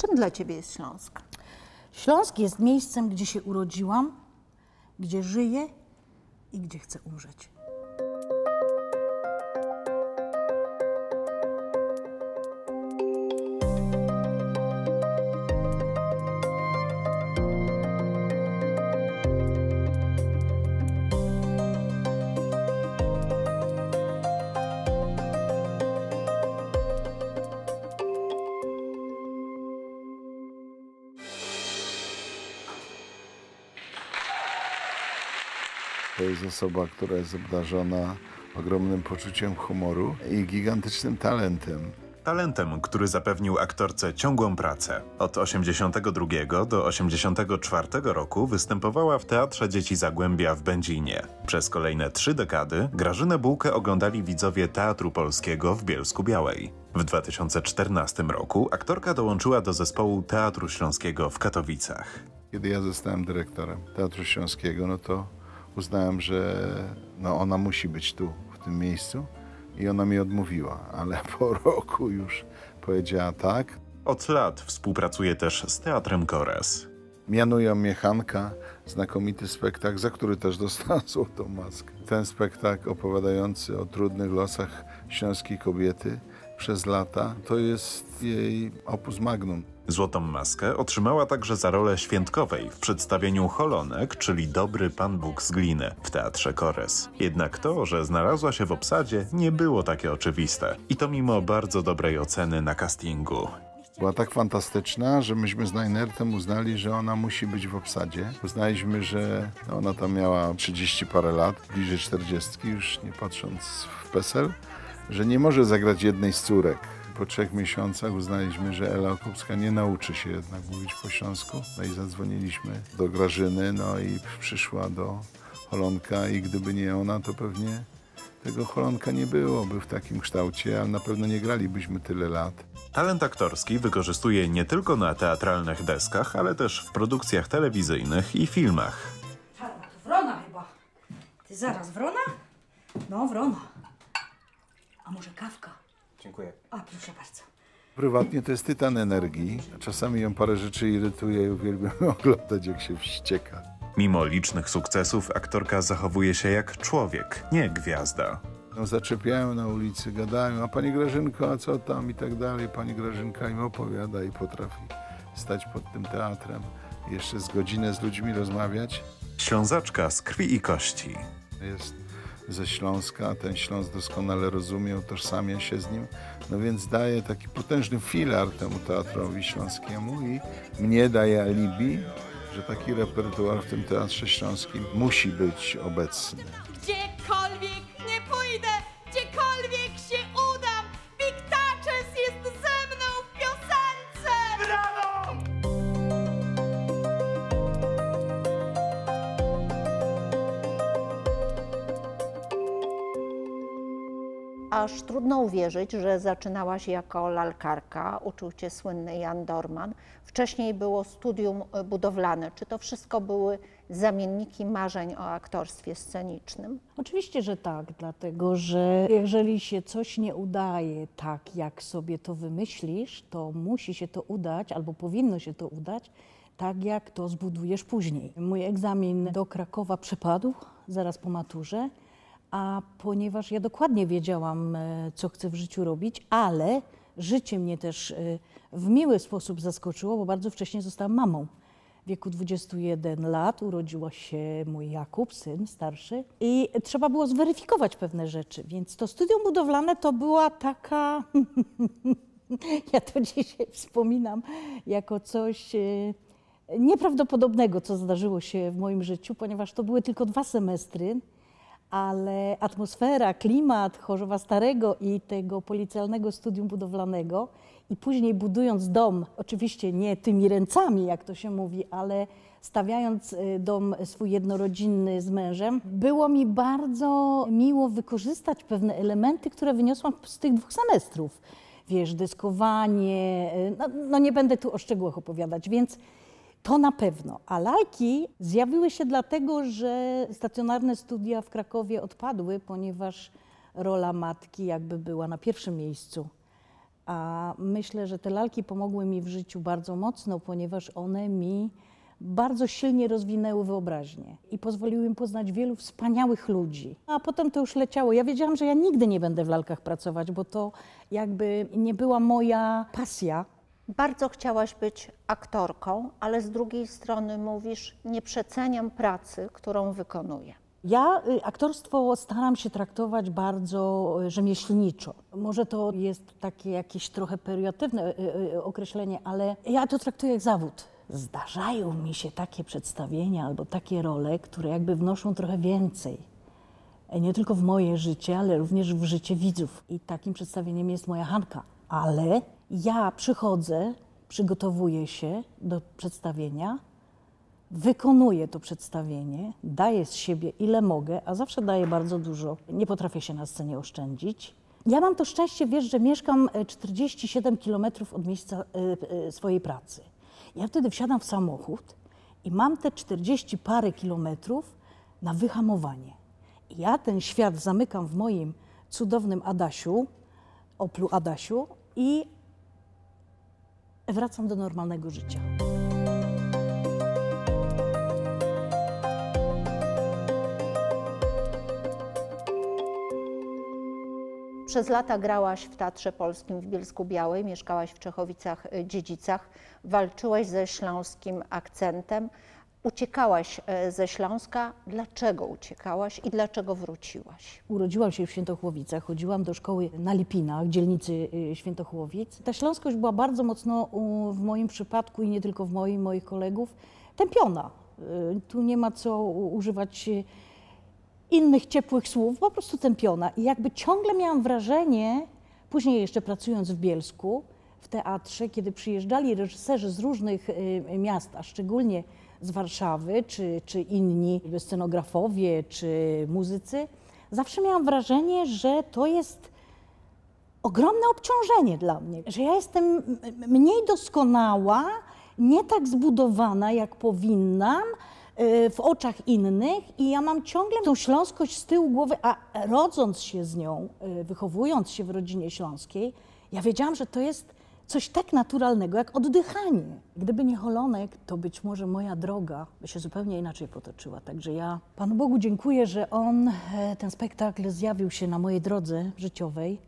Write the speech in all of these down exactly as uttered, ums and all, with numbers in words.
Czym dla ciebie jest Śląsk? Śląsk jest miejscem, gdzie się urodziłam, gdzie żyję i gdzie chcę umrzeć. To jest osoba, która jest obdarzona ogromnym poczuciem humoru i gigantycznym talentem. Talentem, który zapewnił aktorce ciągłą pracę. Od osiemdziesiątego drugiego do osiemdziesiątego czwartego roku występowała w Teatrze Dzieci Zagłębia w Będzinie. Przez kolejne trzy dekady Grażynę Bułkę oglądali widzowie Teatru Polskiego w Bielsku-Białej. W dwa tysiące czternastym roku aktorka dołączyła do zespołu Teatru Śląskiego w Katowicach. Kiedy ja zostałem dyrektorem Teatru Śląskiego, no to uznałem, że no ona musi być tu, w tym miejscu i ona mi odmówiła, ale po roku już powiedziała tak. Od lat współpracuje też z Teatrem Kores. Mianują mnie Hanka, znakomity spektakl, za który też dostałem złotą maskę. Ten spektakl opowiadający o trudnych losach śląskiej kobiety przez lata, to jest jej opus magnum. Złotą maskę otrzymała także za rolę Świętkowej w przedstawieniu Holonek, czyli Dobry Pan Bóg z gliny w Teatrze Kores. Jednak to, że znalazła się w obsadzie, nie było takie oczywiste. I to mimo bardzo dobrej oceny na castingu. Była tak fantastyczna, że myśmy z Najnertem uznali, że ona musi być w obsadzie. Uznaliśmy, że ona tam miała trzydzieści parę lat, bliżej czterdziestki, już nie patrząc w PESEL, że nie może zagrać jednej z córek. Po trzech miesiącach uznaliśmy, że Ela Okupska nie nauczy się jednak mówić po śląsku. No i zadzwoniliśmy do Grażyny, no i przyszła do Holonka i gdyby nie ona, to pewnie tego Holonka nie byłoby w takim kształcie, ale na pewno nie gralibyśmy tyle lat. Talent aktorski wykorzystuje nie tylko na teatralnych deskach, ale też w produkcjach telewizyjnych i filmach. Czarna, to wrona chyba. Ty zaraz, wrona? No, wrona. A może kawka? Dziękuję. A, proszę bardzo. Prywatnie to jest tytan energii. Czasami ją parę rzeczy irytuje i uwielbiam oglądać, jak się wścieka. Mimo licznych sukcesów aktorka zachowuje się jak człowiek, nie gwiazda. No, zaczepiają na ulicy, gadają, a pani Grażynko, a co tam i tak dalej. Pani Grażynka im opowiada i potrafi stać pod tym teatrem, jeszcze z godzinę z ludźmi rozmawiać. Ślązaczka z krwi i kości. Jest ze Śląska, ten Śląsk doskonale rozumie, utożsamia się z nim, no więc daje taki potężny filar temu teatrowi śląskiemu i mnie daje alibi, że taki repertuar w tym Teatrze Śląskim musi być obecny. Gdziekolwiek nie pójdę, gdziekolwiek się udam, Big Touches jest ze mną w piosence! Brawo! Aż trudno uwierzyć, że zaczynałaś jako lalkarka, uczył cię słynny Jan Dorman. Wcześniej było studium budowlane. Czy to wszystko były zamienniki marzeń o aktorstwie scenicznym? Oczywiście, że tak, dlatego że jeżeli się coś nie udaje tak, jak sobie to wymyślisz, to musi się to udać, albo powinno się to udać, tak jak to zbudujesz później. Mój egzamin do Krakowa przepadł zaraz po maturze, a ponieważ ja dokładnie wiedziałam, co chcę w życiu robić, ale życie mnie też w miły sposób zaskoczyło, bo bardzo wcześnie zostałam mamą. W wieku dwudziestu jeden lat urodził się mój Jakub, syn starszy, i trzeba było zweryfikować pewne rzeczy, więc to studium budowlane to była taka, ja to dzisiaj wspominam, jako coś nieprawdopodobnego, co zdarzyło się w moim życiu, ponieważ to były tylko dwa semestry, ale atmosfera, klimat Chorzowa Starego i tego policealnego studium budowlanego i później budując dom, oczywiście nie tymi ręcami, jak to się mówi, ale stawiając dom swój jednorodzinny z mężem, było mi bardzo miło wykorzystać pewne elementy, które wyniosłam z tych dwóch semestrów. Wiesz, deskowanie, no, no nie będę tu o szczegółach opowiadać, więc to na pewno. A lalki zjawiły się dlatego, że stacjonarne studia w Krakowie odpadły, ponieważ rola matki jakby była na pierwszym miejscu. A myślę, że te lalki pomogły mi w życiu bardzo mocno, ponieważ one mi bardzo silnie rozwinęły wyobraźnię i pozwoliły mi poznać wielu wspaniałych ludzi. A potem to już leciało. Ja wiedziałam, że ja nigdy nie będę w lalkach pracować, bo to jakby nie była moja pasja. Bardzo chciałaś być aktorką, ale z drugiej strony mówisz, nie przeceniam pracy, którą wykonuję. Ja y, aktorstwo staram się traktować bardzo y, rzemieślniczo. Może to jest takie jakieś trochę periodyczne y, y, określenie, ale ja to traktuję jak zawód. Zdarzają mi się takie przedstawienia albo takie role, które jakby wnoszą trochę więcej. Nie tylko w moje życie, ale również w życie widzów. I takim przedstawieniem jest moja Hanka. Ale ja przychodzę, przygotowuję się do przedstawienia, wykonuję to przedstawienie, daję z siebie ile mogę, a zawsze daję bardzo dużo. Nie potrafię się na scenie oszczędzić. Ja mam to szczęście, wiesz, że mieszkam czterdzieści siedem kilometrów od miejsca y, y, swojej pracy. Ja wtedy wsiadam w samochód i mam te czterdzieści parę kilometrów na wyhamowanie. I ja ten świat zamykam w moim cudownym Adasiu, Oplu Adasiu i wracam do normalnego życia. Przez lata grałaś w Teatrze Polskim w Bielsku-Białej, mieszkałaś w Czechowicach-Dziedzicach, walczyłaś ze śląskim akcentem, uciekałaś ze Śląska. Dlaczego uciekałaś i dlaczego wróciłaś? Urodziłam się w Świętochłowicach, chodziłam do szkoły na Lipinach, dzielnicy Świętochłowic. Ta śląskość była bardzo mocno w moim przypadku i nie tylko w moim, moich kolegów, tępiona. Tu nie ma co używać innych ciepłych słów, po prostu tępiona. I jakby ciągle miałam wrażenie, później jeszcze pracując w Bielsku, w teatrze, kiedy przyjeżdżali reżyserzy z różnych y, miast, a szczególnie z Warszawy, czy, czy inni scenografowie, czy muzycy, zawsze miałam wrażenie, że to jest ogromne obciążenie dla mnie, że ja jestem mniej doskonała, nie tak zbudowana, jak powinnam, w oczach innych i ja mam ciągle tą śląskość z tyłu głowy, a rodząc się z nią, wychowując się w rodzinie śląskiej, ja wiedziałam, że to jest coś tak naturalnego jak oddychanie. Gdyby nie Holonek, to być może moja droga by się zupełnie inaczej potoczyła. Także ja Panu Bogu dziękuję, że on, ten spektakl zjawił się na mojej drodze życiowej.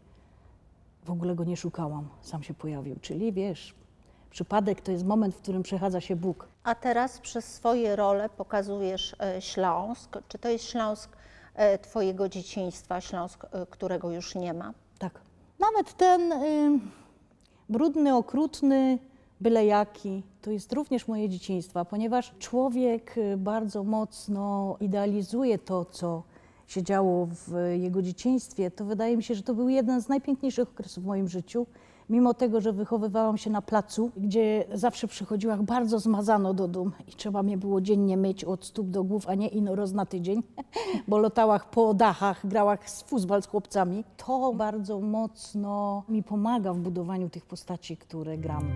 W ogóle go nie szukałam, sam się pojawił, czyli wiesz, przypadek to jest moment, w którym przechadza się Bóg. A teraz przez swoje role pokazujesz Śląsk. Czy to jest Śląsk twojego dzieciństwa, Śląsk, którego już nie ma? Tak. Nawet ten y, brudny, okrutny, byle jaki, to jest również moje dzieciństwo, ponieważ człowiek bardzo mocno idealizuje to, co się działo w jego dzieciństwie. To wydaje mi się, że to był jeden z najpiękniejszych okresów w moim życiu. Mimo tego, że wychowywałam się na placu, gdzie zawsze przychodziłam bardzo zmazano do domu i trzeba mnie było dziennie myć od stóp do głów, a nie ino roz na tydzień, bo lotałach po dachach, grałach z fuzbal z chłopcami. To bardzo mocno mi pomaga w budowaniu tych postaci, które gram.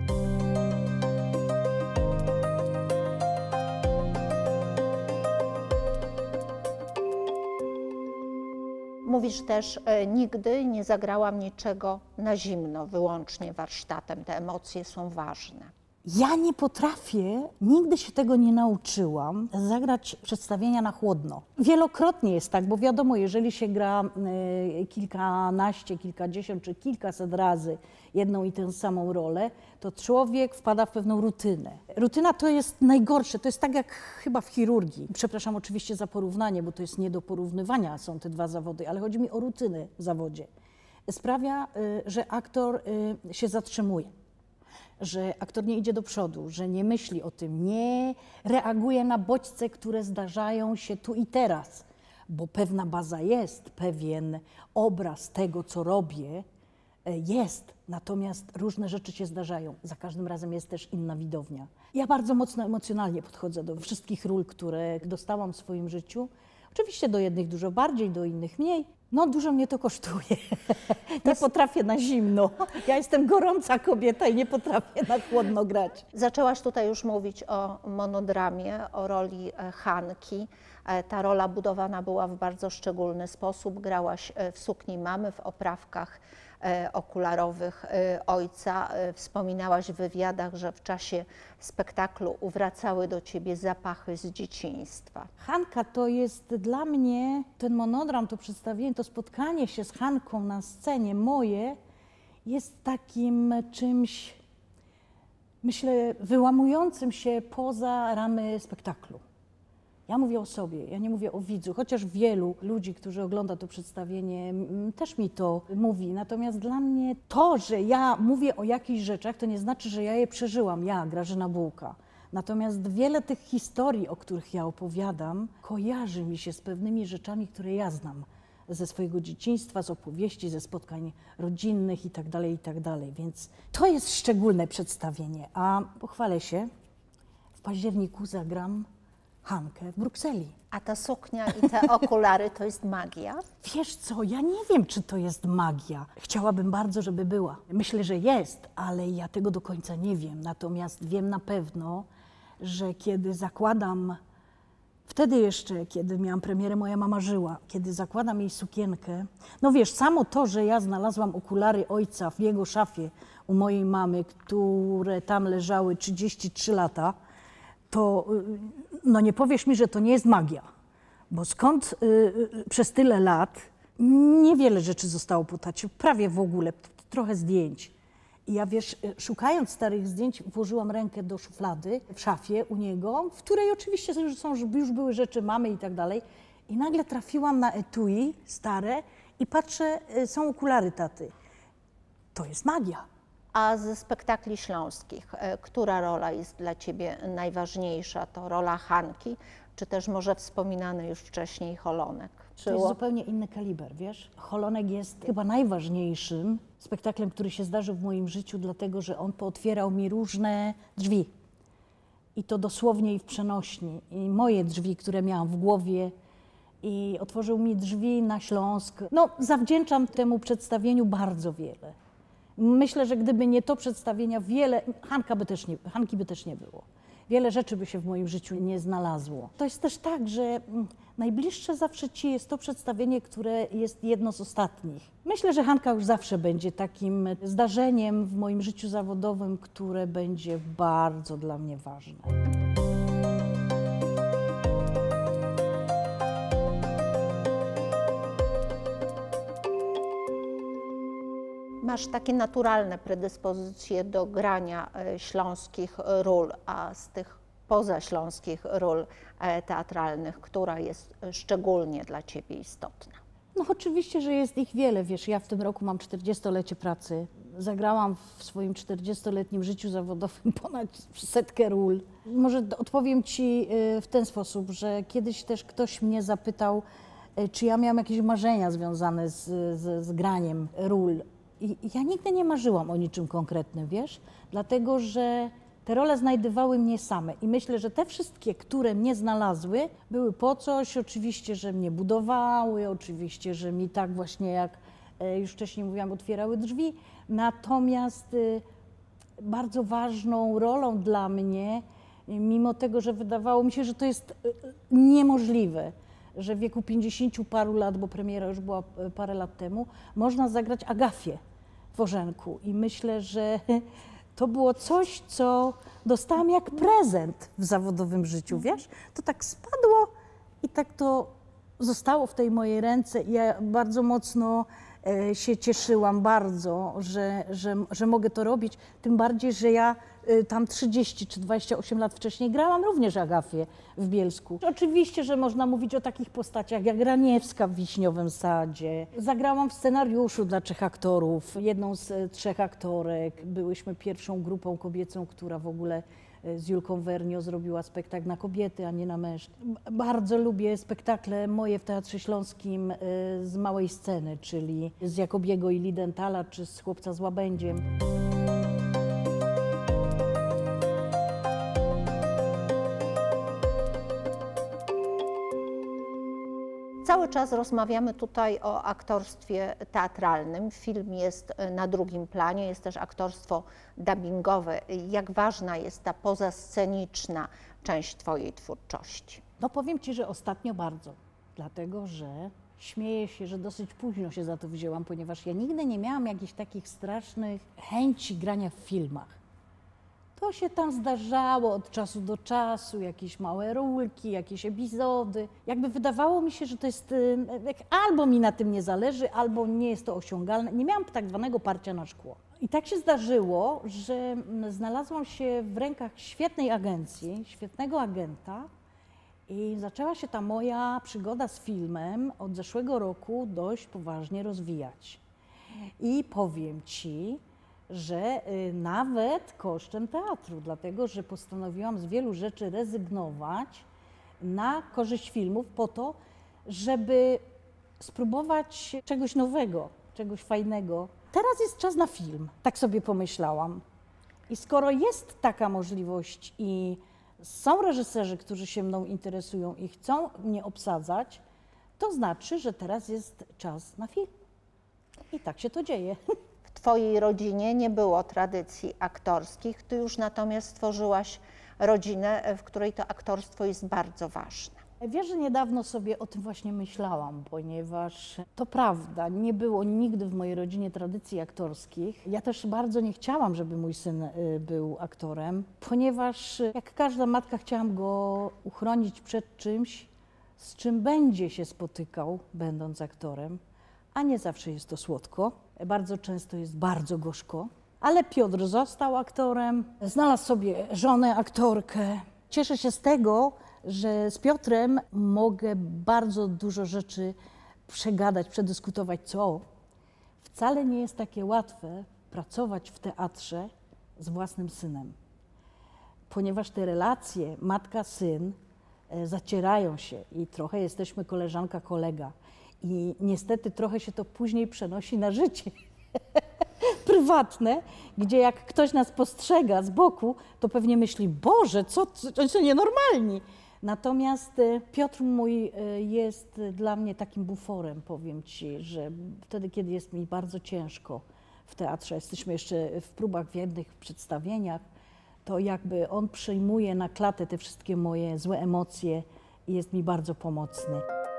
Mówisz też, e, nigdy nie zagrałam niczego na zimno, wyłącznie warsztatem. Te emocje są ważne. Ja nie potrafię, nigdy się tego nie nauczyłam, zagrać przedstawienia na chłodno. Wielokrotnie jest tak, bo wiadomo, jeżeli się gra y, kilkanaście, kilkadziesiąt czy kilkaset razy jedną i tę samą rolę, to człowiek wpada w pewną rutynę. Rutyna to jest najgorsze, to jest tak jak chyba w chirurgii. Przepraszam oczywiście za porównanie, bo to jest nie do porównywania, są te dwa zawody, ale chodzi mi o rutynę w zawodzie. Sprawia, y, że aktor y, się zatrzymuje, że aktor nie idzie do przodu, że nie myśli o tym, nie reaguje na bodźce, które zdarzają się tu i teraz, bo pewna baza jest, pewien obraz tego, co robię, jest, natomiast różne rzeczy się zdarzają. Za każdym razem jest też inna widownia. Ja bardzo mocno emocjonalnie podchodzę do wszystkich ról, które dostałam w swoim życiu. Oczywiście do jednych dużo bardziej, do innych mniej. No dużo mnie to kosztuje. Nie potrafię na zimno. Ja jestem gorąca kobieta i nie potrafię na chłodno grać. Zaczęłaś tutaj już mówić o monodramie, o roli Hanki. Ta rola budowana była w bardzo szczególny sposób. Grałaś w sukni mamy, w oprawkach okularowych ojca. Wspominałaś w wywiadach, że w czasie spektaklu wracały do ciebie zapachy z dzieciństwa. Hanka to jest dla mnie, ten monodram, to przedstawienie, to spotkanie się z Hanką na scenie moje jest takim czymś, myślę, wyłamującym się poza ramy spektaklu. Ja mówię o sobie, ja nie mówię o widzu, chociaż wielu ludzi, którzy ogląda to przedstawienie, też mi to mówi. Natomiast dla mnie to, że ja mówię o jakichś rzeczach, to nie znaczy, że ja je przeżyłam, ja, Grażyna Bułka. Natomiast wiele tych historii, o których ja opowiadam, kojarzy mi się z pewnymi rzeczami, które ja znam ze swojego dzieciństwa, z opowieści, ze spotkań rodzinnych itd., itd. Więc to jest szczególne przedstawienie. A pochwalę się, w październiku zagram Hankę w Brukseli. A ta suknia i te okulary to jest magia? Wiesz co, ja nie wiem, czy to jest magia. Chciałabym bardzo, żeby była. Myślę, że jest, ale ja tego do końca nie wiem. Natomiast wiem na pewno, że kiedy zakładam, wtedy jeszcze, kiedy miałam premierę Moja mama żyła, kiedy zakładam jej sukienkę, no wiesz, samo to, że ja znalazłam okulary ojca w jego szafie u mojej mamy, które tam leżały trzydzieści trzy lata, to no nie powiesz mi, że to nie jest magia, bo skąd y, przez tyle lat niewiele rzeczy zostało po tacie, prawie w ogóle, trochę zdjęć. I ja wiesz, szukając starych zdjęć, włożyłam rękę do szuflady w szafie u niego, w której oczywiście już, są, już były rzeczy mamy i tak dalej. I nagle trafiłam na etui stare i patrzę, są okulary taty. To jest magia. A ze spektakli śląskich, która rola jest dla ciebie najważniejsza? To rola Hanki, czy też może wspominany już wcześniej Holonek? To jest zupełnie inny kaliber, wiesz? Holonek jest chyba najważniejszym spektaklem, który się zdarzył w moim życiu, dlatego że on pootwierał mi różne drzwi. I to dosłownie i w przenośni. I moje drzwi, które miałam w głowie, i otworzył mi drzwi na Śląsk. No, zawdzięczam temu przedstawieniu bardzo wiele. Myślę, że gdyby nie to przedstawienia, wiele, Hanka by też nie, Hanki by też nie było. Wiele rzeczy by się w moim życiu nie znalazło. To jest też tak, że najbliższe zawsze ci jest to przedstawienie, które jest jedno z ostatnich. Myślę, że Hanka już zawsze będzie takim zdarzeniem w moim życiu zawodowym, które będzie bardzo dla mnie ważne. Masz takie naturalne predyspozycje do grania śląskich ról, a z tych pozaśląskich ról teatralnych, która jest szczególnie dla ciebie istotna? No oczywiście, że jest ich wiele. Wiesz, ja w tym roku mam czterdziestolecie pracy. Zagrałam w swoim czterdziestoletnim życiu zawodowym ponad setkę ról. Może odpowiem ci w ten sposób, że kiedyś też ktoś mnie zapytał, czy ja miałam jakieś marzenia związane z, z, z graniem ról. I ja nigdy nie marzyłam o niczym konkretnym, wiesz? Dlatego, że te role znajdowały mnie same. I myślę, że te wszystkie, które mnie znalazły, były po coś. Oczywiście, że mnie budowały, oczywiście, że mi tak właśnie, jak już wcześniej mówiłam, otwierały drzwi. Natomiast bardzo ważną rolą dla mnie, mimo tego, że wydawało mi się, że to jest niemożliwe, że w wieku pięćdziesięciu paru lat, bo premiera już była parę lat temu, można zagrać Agafię w Orzenku. I myślę, że to było coś, co dostałam jak prezent w zawodowym życiu, wiesz? To tak spadło i tak to zostało w tej mojej ręce. I ja bardzo mocno e, się cieszyłam, bardzo, że, że, że mogę to robić. Tym bardziej, że ja e, tam trzydzieści czy dwadzieścia osiem lat wcześniej grałam również Agafię w Bielsku. Oczywiście, że można mówić o takich postaciach jak Raniewska w Wiśniowym Sadzie. Zagrałam w scenariuszu dla trzech aktorów, jedną z trzech aktorek. Byłyśmy pierwszą grupą kobiecą, która w ogóle z Julką Wernio zrobiła spektakl na kobiety, a nie na mężczyzn. Bardzo lubię spektakle moje w Teatrze Śląskim z małej sceny, czyli z Jakobiego i Lidentala, czy z Chłopca z Łabędziem. Cały czas rozmawiamy tutaj o aktorstwie teatralnym. Film jest na drugim planie, jest też aktorstwo dubbingowe. Jak ważna jest ta pozasceniczna część twojej twórczości? No powiem ci, że ostatnio bardzo, dlatego że śmieję się, że dosyć późno się za to wzięłam, ponieważ ja nigdy nie miałam jakichś takich strasznych chęci grania w filmach. To się tam zdarzało od czasu do czasu, jakieś małe rólki, jakieś epizody. Jakby wydawało mi się, że to jest, albo mi na tym nie zależy, albo nie jest to osiągalne. Nie miałam tak zwanego parcia na szkło. I tak się zdarzyło, że znalazłam się w rękach świetnej agencji, świetnego agenta i zaczęła się ta moja przygoda z filmem od zeszłego roku dość poważnie rozwijać. I powiem Ci, że nawet kosztem teatru, dlatego że postanowiłam z wielu rzeczy rezygnować na korzyść filmów po to, żeby spróbować czegoś nowego, czegoś fajnego. Teraz jest czas na film, tak sobie pomyślałam. I skoro jest taka możliwość i są reżyserzy, którzy się mną interesują i chcą mnie obsadzać, to znaczy, że teraz jest czas na film. I tak się to dzieje. W Twojej rodzinie nie było tradycji aktorskich, Ty już natomiast stworzyłaś rodzinę, w której to aktorstwo jest bardzo ważne. Wiesz, że niedawno sobie o tym właśnie myślałam, ponieważ to prawda, nie było nigdy w mojej rodzinie tradycji aktorskich. Ja też bardzo nie chciałam, żeby mój syn był aktorem, ponieważ jak każda matka chciałam go uchronić przed czymś, z czym będzie się spotykał, będąc aktorem, a nie zawsze jest to słodko. Bardzo często jest bardzo gorzko, ale Piotr został aktorem, znalazł sobie żonę aktorkę. Cieszę się z tego, że z Piotrem mogę bardzo dużo rzeczy przegadać, przedyskutować, co wcale nie jest takie łatwe pracować w teatrze z własnym synem, ponieważ te relacje matka-syn zacierają się i trochę jesteśmy koleżanka-kolega. I niestety trochę się to później przenosi na życie prywatne, gdzie jak ktoś nas postrzega z boku, to pewnie myśli, Boże, co, oni są nienormalni. Natomiast Piotr mój jest dla mnie takim buforem, powiem Ci, że wtedy, kiedy jest mi bardzo ciężko w teatrze, jesteśmy jeszcze w próbach, w jednych przedstawieniach, to jakby on przyjmuje na klatę te wszystkie moje złe emocje i jest mi bardzo pomocny.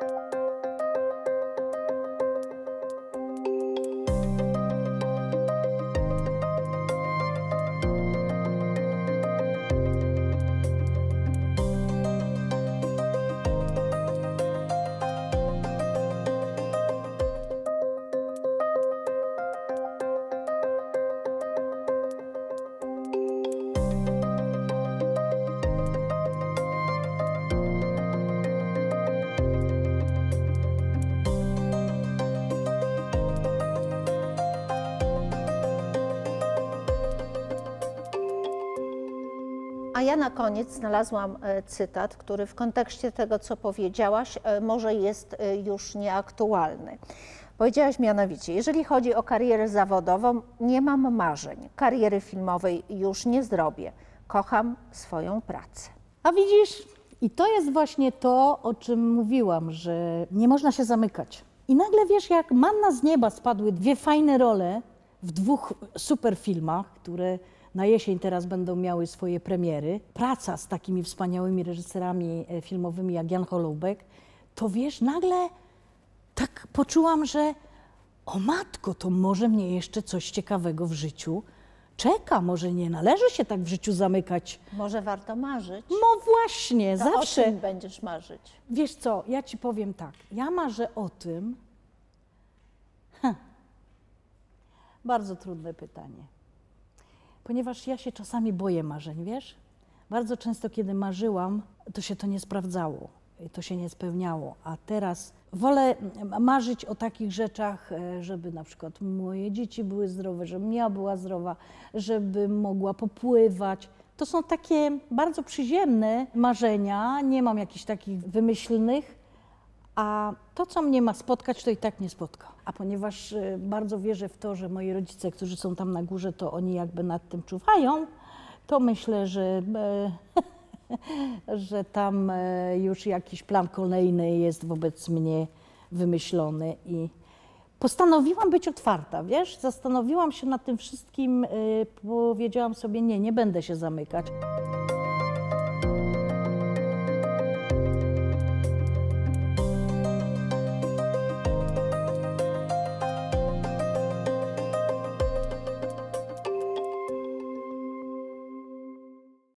A ja na koniec znalazłam cytat, który w kontekście tego, co powiedziałaś, może jest już nieaktualny. Powiedziałaś mianowicie, jeżeli chodzi o karierę zawodową, nie mam marzeń, kariery filmowej już nie zrobię, kocham swoją pracę. A widzisz, i to jest właśnie to, o czym mówiłam, że nie można się zamykać. I nagle wiesz, jak manna z nieba spadły dwie fajne role w dwóch super filmach, które na jesień teraz będą miały swoje premiery. Praca z takimi wspaniałymi reżyserami filmowymi jak Jan Holoubek, to wiesz, nagle tak poczułam, że o matko, to może mnie jeszcze coś ciekawego w życiu czeka, może nie należy się tak w życiu zamykać. Może warto marzyć? No właśnie, to zawsze. O czym będziesz marzyć? Wiesz co, ja ci powiem tak, ja marzę o tym, hm, bardzo trudne pytanie, ponieważ ja się czasami boję marzeń, wiesz? Bardzo często, kiedy marzyłam, to się to nie sprawdzało, to się nie spełniało, a teraz wolę marzyć o takich rzeczach, żeby na przykład moje dzieci były zdrowe, żebym ja była zdrowa, żebym mogła popływać. To są takie bardzo przyziemne marzenia, nie mam jakichś takich wymyślnych, a to, co mnie ma spotkać, to i tak nie spotka. A ponieważ bardzo wierzę w to, że moi rodzice, którzy są tam na górze, to oni jakby nad tym czuwają, to myślę, że, że tam już jakiś plan kolejny jest wobec mnie wymyślony i postanowiłam być otwarta, wiesz? Zastanowiłam się nad tym wszystkim, powiedziałam sobie, nie, nie będę się zamykać.